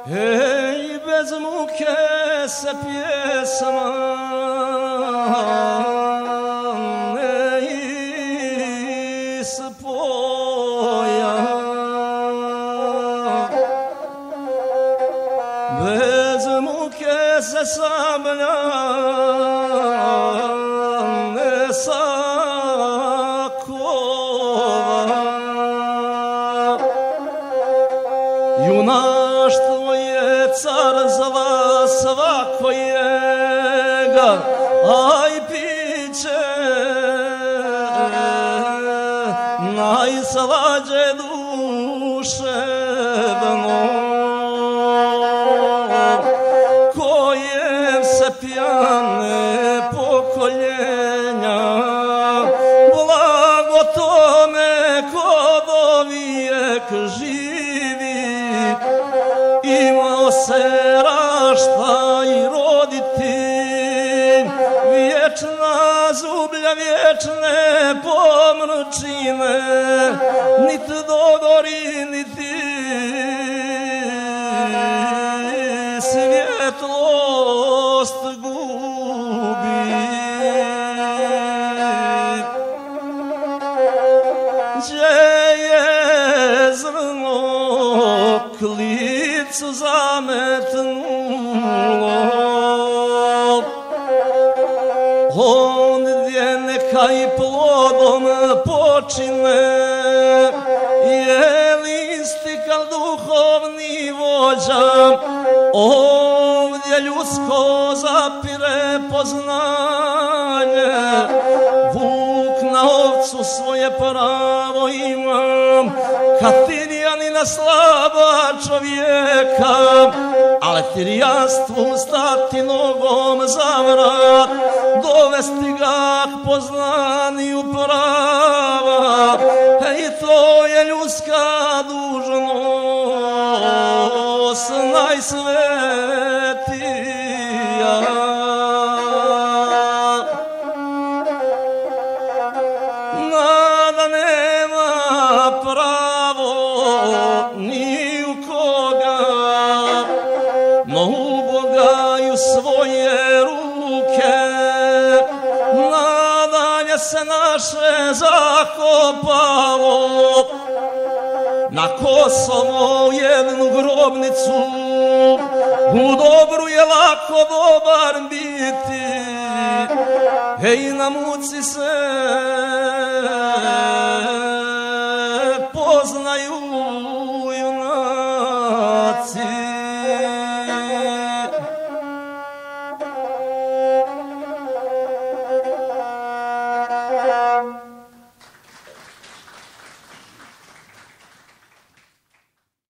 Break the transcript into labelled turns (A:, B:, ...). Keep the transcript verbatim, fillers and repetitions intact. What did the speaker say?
A: Ej, bez muke se pjesma ne ispoja, bez muke se sablja ne sakova, junaštvo je carstva svakojega, aj piće najslađe duševno, kojem se pjane pokoljenja, blago tome kod ovijek živi, imao se rašta i roditi, vječna zublja, vječne pomrčine, nit dogori, niti svjetlost gubi. Gdje je zrno klicu zametnulo, ondje neka i plodom počine, je listikal duhovni vođa, ovdje ljudsko zapire poznanje, vuk na ovcu svoje pravo ima, Katirjanina slaba čovjeka, ale tirjanstvu stati nogom za vrat, dovesti ga k poznaniju prava, i to je ljudska dužnost najsvetija. Nada nema pravo ni u koga, no u Boga i u svoje ruke, nadanje se naše zakopalo, na Kosovo jednu grobnicu, u dobru je lako dobar biti, ej, na muci se